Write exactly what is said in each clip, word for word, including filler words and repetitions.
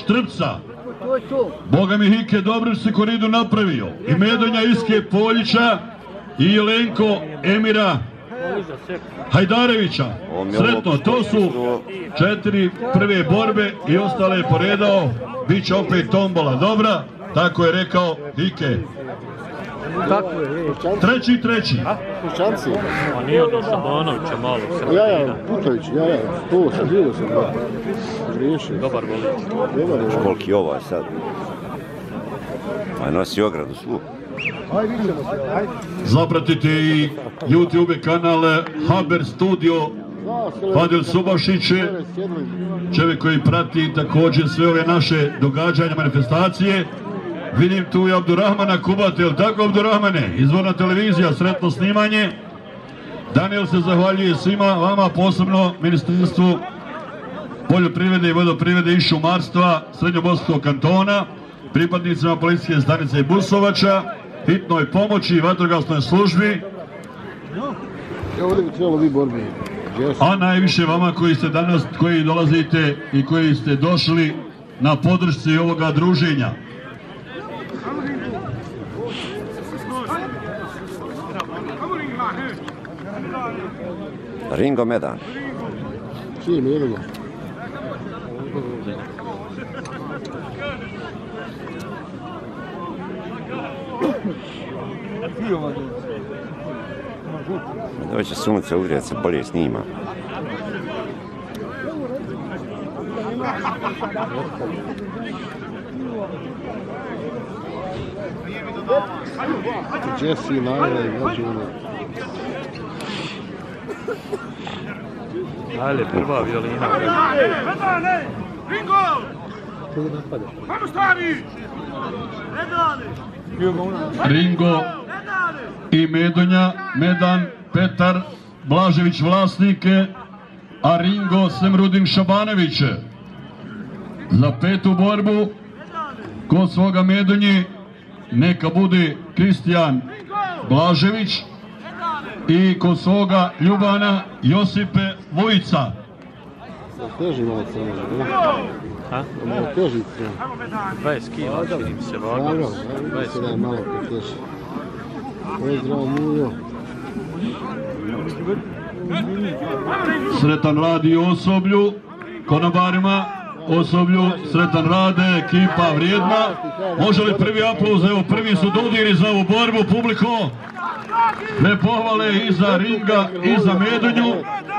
Štrpca. Boga mi Hike dobro se koridu napravio. I Medonja Iske Poljića i Jelenko Emira Hajdarevića. Sretno, to su četiri prve borbe i ostale je poredao. Biće opet tombola dobra, tako je rekao Hike. Treći, treći. Pušćanci. A nije od Šabanovića malo. Ja, ja, Putović, ja, ja, to sam, vidio sam ga. Griješio. Dobar volič. Koliki ovo je sad. Aj nosi ogradu svu. Zapratite i YouTube kanal Haber Studio Fadil Subašić, čovjek koji prati također sve ove naše događanja, manifestacije. Vidim tu i Abdurrahmana Kubate, jel tako Abdurrahmane? Izvorna televizija, sretno snimanje. Daniel se zahvaljuje svima vama, posebno Ministarstvu poljoprivrede i vodoprivrede i šumarstva Srednjobosanskog kantona, pripadnicima policijske stanice Busovača, hitnoj pomoći i vatrogasnoj službi. A najviše vama koji ste danas, koji dolazite i koji ste došli na podršci ovoga druženja. Ringo Medan. Čiji Medonja? Ovo će sunce ugrijati, se bolje snima. Jesse i Najla i Blažević. Ajde, prva violina. Ringo! Hajmo stari! Ringo i Medonja, Medan, Petar, Blažević vlasnike, a Ringo Semrudin Šabanović. Za petu borbu kod svoga Medonji neka bude Kristijan Blažević i kod svoga Ljubana Josipe Vujica. Teži malo samo, ne? Ha? Malo teži. dvadeset kila, činim se vagao. dvadeset kila. Malo teži. Pozdrav, Mujo. Sretan rad i osoblju, konobarima, osoblju, sretan rade, ekipa vrijedna. Može li prvi aplauz, evo prvi su dodiri za ovu borbu, publiko. Ne pohvale i za Ringa i za Medonju.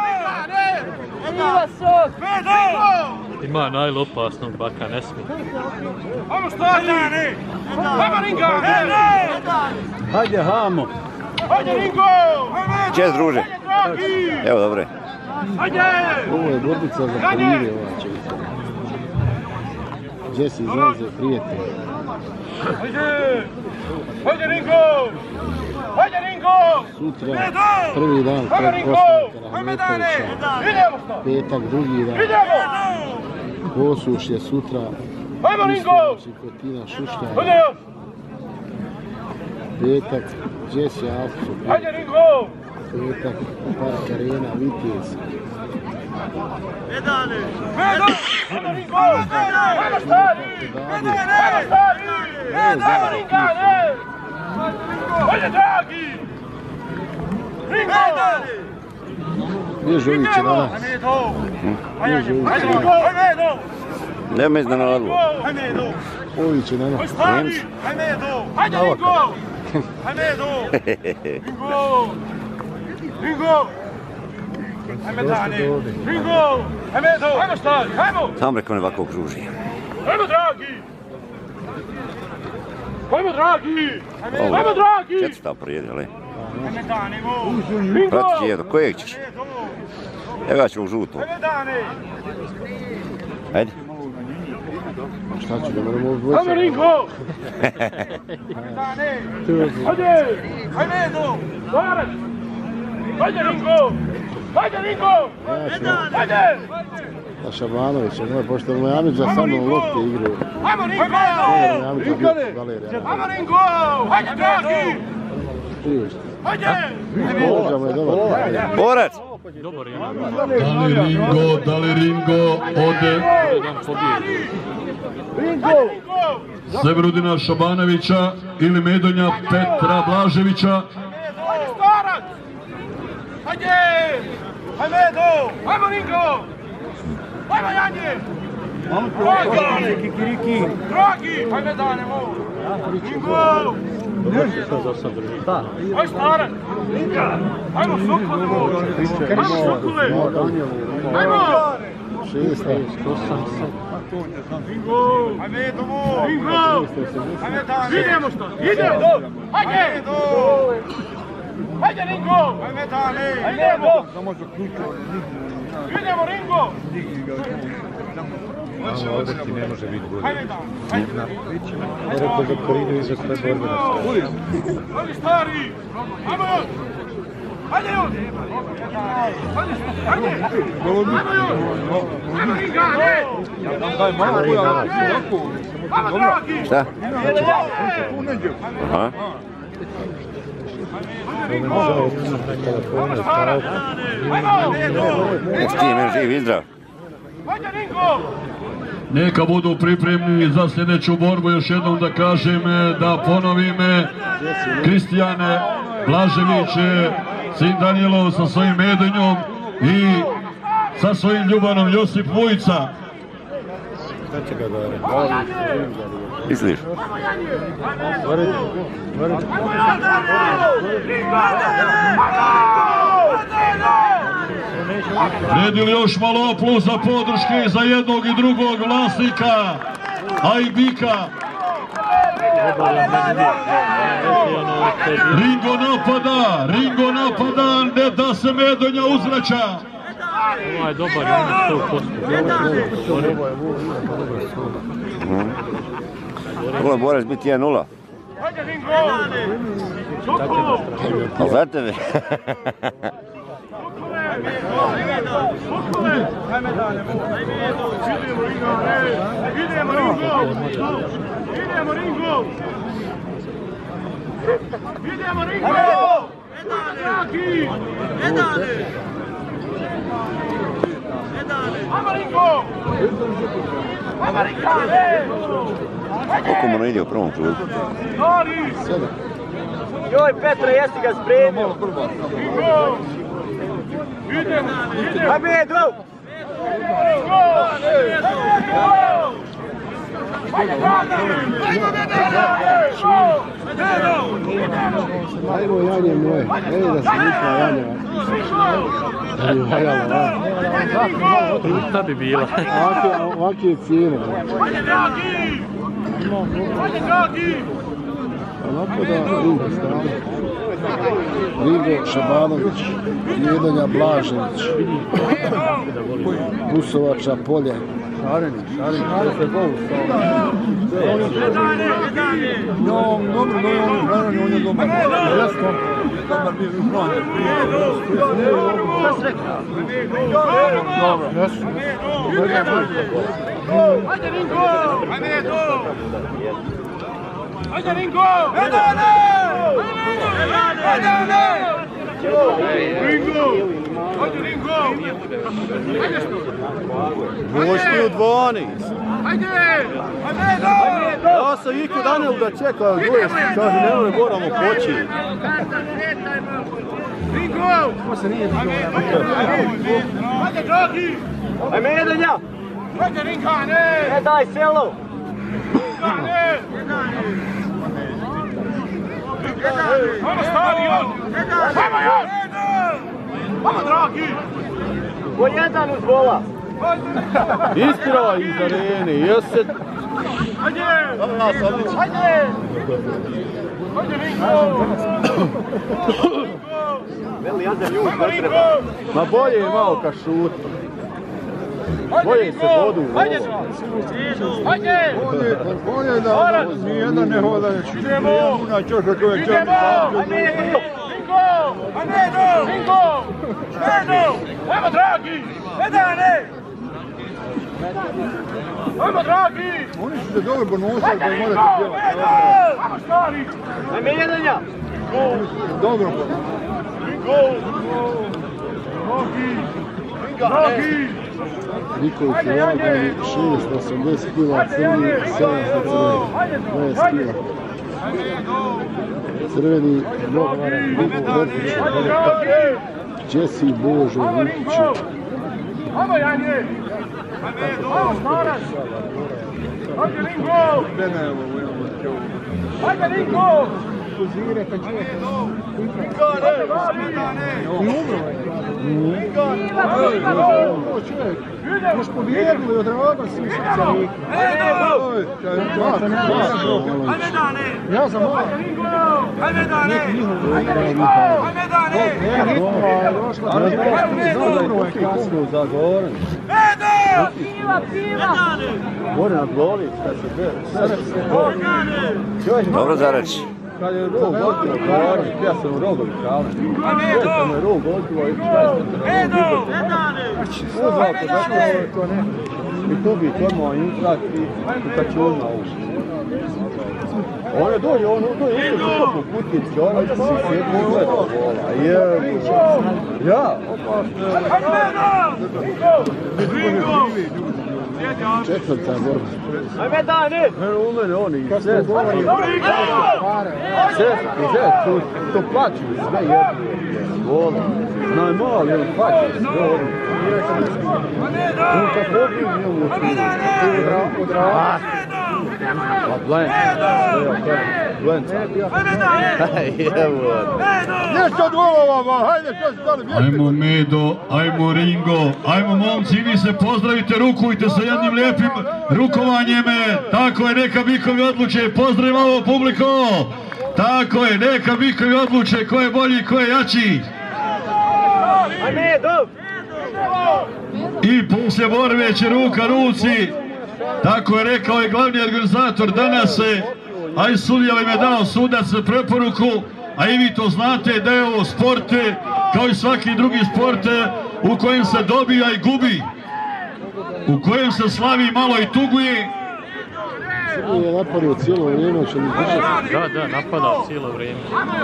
Ima najopasnog baka, ne smije. Hajmo stari! Hajmo Ringa! Hajde, hamo! Hajde Ringo! Čest druže. Evo dobre. Hajde! Ovo je borbica za polire ova čevica. Jesse izlaze prijatelj. Hajde! Hajde Ringo! Hajde Ringo! Sutra, prvi dan pred postanka Rahmetovića. Petak, drugi dan. Posušje sutra. Hajmo Ringo! Čikotina Šušlja. Hajde još! Petak, Jesse Alpsu. Hajde Ringo! Petak, Park Arena, Vitez. Medane! Medane! Hajmo Ringo! Hajmo stari! Medane! Hajmo stari! Hajmo Ringane! Hajde dragi! Ringo! Gdje Žović je danas? Gdje Žović je danas? Nema iznenadilo. Ović je danas. Nemci. Hajde Ringo! Hajmedo! Ringo! Ringo! Hajme Dani! Ringo! Hajmedo! Hajmo stari! Hajmo! Sam rekao ne ovako okruži. Hajmo dragi! Hajmo dragi! Hajmo dragi! Četvrta prijedi, ali? Hajme Dani! Ringo! Prati jedo, kojeg ćeš? Evo ja ću u žuto. Hajme Dani! Ajde. Šta ću da moramo odvojiti? Hajmo Ringo! Hajme Dani! Hajde! Hajmedo! Zvarac! Hajde Ringo! Hajde Ringo! Hajde! A Šabanovića, moj, pošto je Mojamića sa mnom lopte igraju. Hajmo Ringo! Hajmo Ringo! Hajde dragi! Prije što. Hajde! Boža mu je dobar. Borac! Dobar je. Da li Ringo, da li Ringo ode Severudina Šabanovića ili Medonja Petra Blaževića. Hajde! Hajde Medo! Hajmo Ringo! Hajmo Janje! Dragi! Kikiriki! Dragi! Hajde Danemo! Ringo! Hajde Staran! Hajmo Sokole! Hajmo Sokole! Hajmo! Ringo! Hajde Medo! Ringo! Hajde Dane! Idemo što? Idemo! Hajde! Hajde Ringo! Hajde Dane! Idemo! Idemo Ringo! Ovdje ti ne može biti bolje. Hajde Dane! Rekao za Korinu i za sve borbena stvari. Hajde stari! Hajmo još! Hajde još! Hajde! Hajde! Hajmo još! Hajmo Ringa! Daj malo koja ovako. Hajmo dragi! Šta? Aha. Nek ti men živ i zdrav. Hajde Ringo! Neka budu pripremni za sljedeću borbu, još jednom da kažem, da ponovim, Kristijane Blažević, sin Danilov sa svojim Medonjom i sa svojim Ljubanom Josip Vujica. Misliš? Vredi li još malo aplauza podrške za jednog i drugog vlasnika, a i bika? Ringo napada, Ringo napada, ne da se Medonja uzvraća. Ovo je dobar, ima sto posto. Ovo je borac biti jedan nula. Hajde Ringo! A za tebe? Idemo Ringo! Idemo Ringo! Idemo Ringo! Dragi! Hajmo Ringo! Hajmo Ringane! Koliko mu ne ide u prvom klubu? Joj Petra, jesi ga spremio? Ringo! Idemo! Idemo! Hajde Medo! Ringo! Ajmo Janje moje, ej da se nikla Janje. Ali valjalo, Šta bi bila? ovakve cijene. Hajde dragi! Hajde dragi! Onako da Ringo strane. Ringo Šabanović, Medonja Blažević, Busovača, Polje. Šareni, šareni, šareni se zovu stao. No, dobro, no, on je on je dobar. Jesko. Dobar bio u planu. Šta si rekao? Dobro, jesu. Hajde Ringo! Hajde Ringo! Medane! Medane! Ringo! Hajde Ringo! Hajde što? Vošti u dvanaest. Hajde! Hajde! Ja sam Iko Danil da čekao, gledaj, kaže ne moramo poći. Ringo! Ko se nije digao? Hajde dragi! Hajde Medonja! Hajde Ringane! Ne daj selo! Ringane! Hajmo stari još! Hajmo još! Hajmo dragi! Po jedan uz vola! Ispiraj iz arene, jesi? Hajde! Hajde! Hajde Ringo! Veli ja da ljud Hajmo ne treba. Ringo! Ma bolje je malo ka šuti. Bolje se vodu u Hajde! Hajde! Bolje da nijedan ne hoda, Idemo! na čoša čovjek će... Idemo! Hajde! Ringo! Hajde! Ringo! Medo! Hajmo dragi! Medane! Hajmo dragi! Oni su se dobro ponosali, pa Hajde morate Ringo! pjevati. Medo! Hajmo stari! Hajde Medonja! Dobro. Ringo! Niković u Lagani, šest osamdeset kila, crveni, sedamsto crveni, dvadeset kila. Crveni, Bogvara, Niko Vertiću, Jesi Božo Vukiću. Hajde Ringo! Hajde Ringo! Pozire kad će još pobjegli od roga svi srca ja sam ovo Hajde Dane! dobro je kasno za govoren Piva, piva! gore nad goli kad se bere Dobro za reći. kad je rog odbilo govoren ja sam u rogovi kavne ja sam je rog odbilo i uzvao ko zapravo to ne i tu bi odmah intrat i kačuna u on je dođe, on je dođe u putnici, on je si sjedno gledao vola, je, ja, četvrta borba. Ajme Dane! U mene oni, sve, sve, sve, to, to plaću sve jedno, vola, najmali, on plaću sve jedno. On kad pobiju, njemu učinu, od rava. Pa Blen, Blen. Nešto od volova, hajde što se stane. Ajmo Medo, ajmo Ringo, ajmo momci, vi se pozdravite, rukujte sa jednim lijepim rukovanjem. Tako je, neka bikovi odluče, pozdrav ovo publiko. Tako je, neka bikovi odluče ko je bolji, ko je jači. I poslije borbe će ruka ruci. Tako je rekao i glavni organizator danas, a i sudija im je dao sudac preporuku, a i vi to znate da je ovo sport kao i svaki drugi sport u kojem se dobija i gubi, u kojem se slavi malo i tuguje. Srbije je napadio cijelo vrijeme, će mi držati. Da, da, napadao cijelo vrijeme.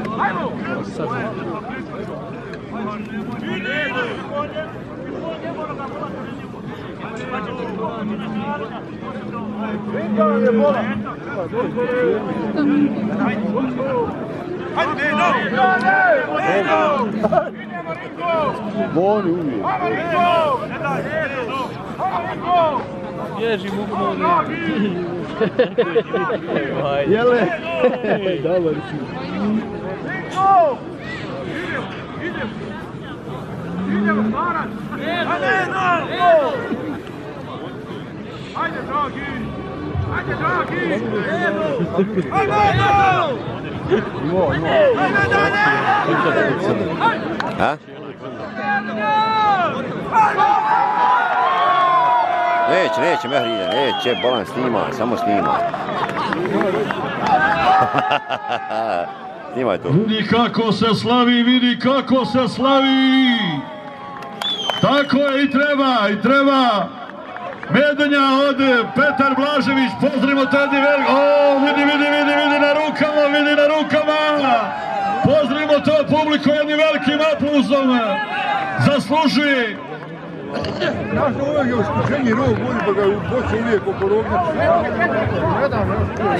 Boni uvijek. Bježi mu koni. Jele? Dobar si. Idemo, starac! Hajde, dragi! Hajde, dragi! Hajde, Ha? Neće, neće, Mehri ide, neće, bolan snima, samo snima. Snimaj to. Vidi kako se slavi, vidi kako se slavi. Tako je i treba, i treba. Medonja od Petar Blažević, pozdravimo tada velik. O, vidi, vidi, vidi, vidi na rukama, vidi na rukama. Pozdravimo to publiku jednim velikim aplauzom. Zaslužuje. Znaš da uvijek je uskušenji rog, voli pa ga u bocu uvijek oko rogna.